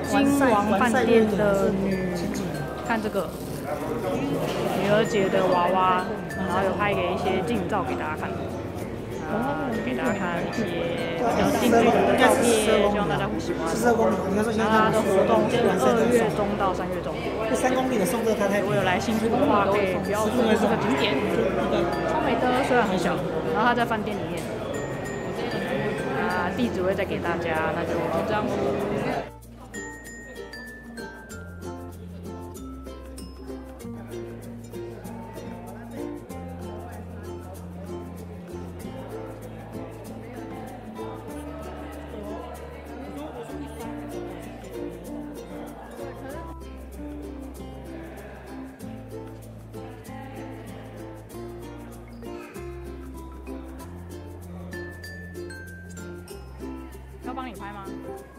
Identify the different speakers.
Speaker 1: 金王饭店的看这个女儿节的娃娃，然后有拍给一些近照给大家看，给大家看一些比较近距离的照片，希望大家会喜欢。然后它的活动是2月中到3月中。
Speaker 2: 3公里的送这个太太，
Speaker 1: 如果有来新竹的话，可以不要错过这个景点。超美的，虽然很小，然后它在饭店里面。地址会再给大家，那就这样喽。要帮你拍吗？